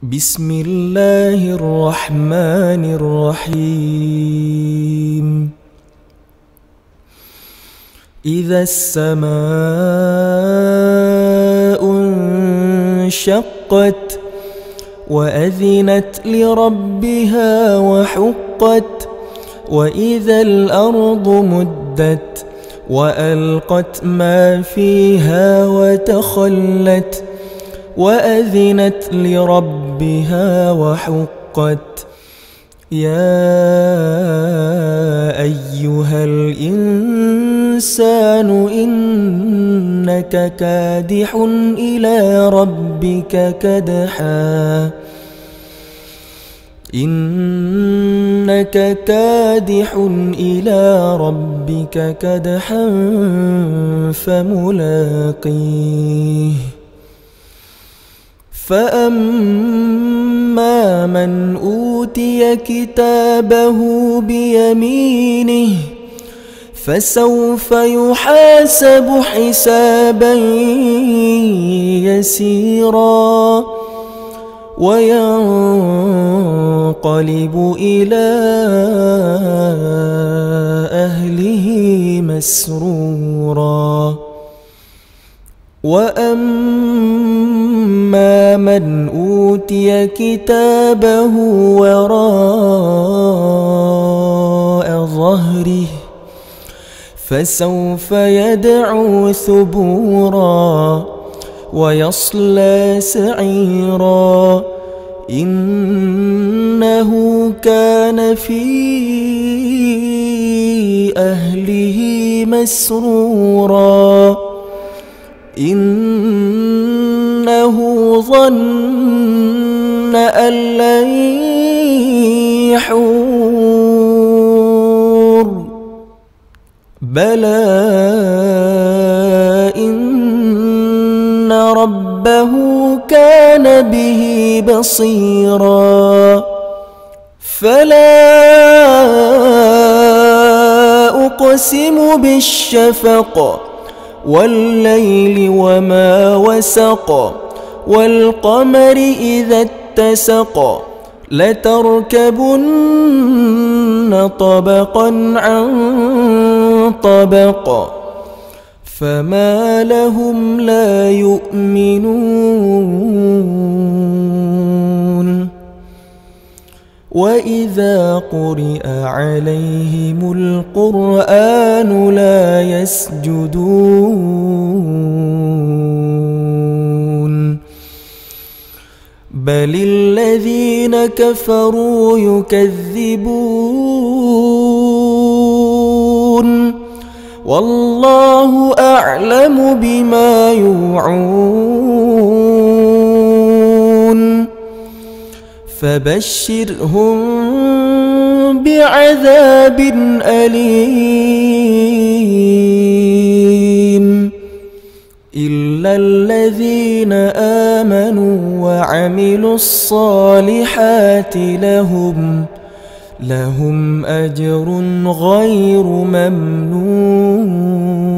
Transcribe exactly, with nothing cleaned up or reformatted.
بسم الله الرحمن الرحيم. إذا السماء انشقت وأذنت لربها وحقت وإذا الأرض مدت وألقت ما فيها وتخلت وأذنت لربها وحقت. يا أيها الإنسان إنك كادح إلى ربك كدحا إنك كادح إلى ربك كدحا فملاقيه. فأما من أوتي كتابه بيمينه فسوف يحاسب حسابا يسيرا وينقلب إلى أهله مسرورا. وأما من أوتي كتابه وراء ظهره فسوف يدعو ثبورا ويصلى سعيرا إنه كان في أهله مسرورا إنه ظن أن لن يحور بلى إن ربه كان به بصيرا. فلا أقسم بالشفق والليل وما وسق والقمر إذا اتسق لتركبن طبقا عن طبق فما لهم لا يؤمنون. وإذا قرئ عليهم القرآن لا يسجدون بل الذين كفروا يكذبون والله أعلم بما يوعون. فبشرهم بعذاب أليم إلا الذين آمنوا وعملوا الصالحات لهم لهم أجر غير ممنون.